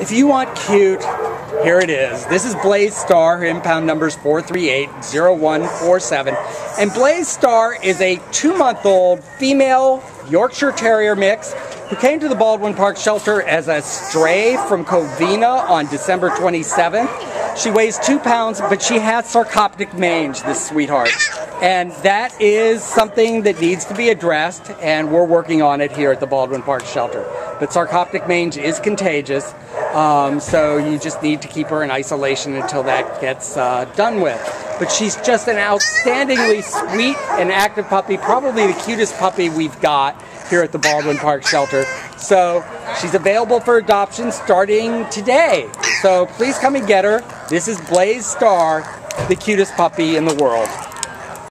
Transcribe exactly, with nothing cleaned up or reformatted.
If you want cute, here it is. This is Blaze Star. Her impound number is four three eight zero one four seven. And Blaze Star is a two-month-old female Yorkshire Terrier mix who came to the Baldwin Park shelter as a stray from Covina on December twenty-seventh. She weighs two pounds, but she has sarcoptic mange, this sweetheart. And that is something that needs to be addressed, and we're working on it here at the Baldwin Park shelter. But sarcoptic mange is contagious, um, so you just need to keep her in isolation until that gets uh, done with. But she's just an outstandingly sweet and active puppy, probably the cutest puppy we've got here at the Baldwin Park shelter. So she's available for adoption starting today. So please come and get her. This is Blaze Star, the cutest puppy in the world.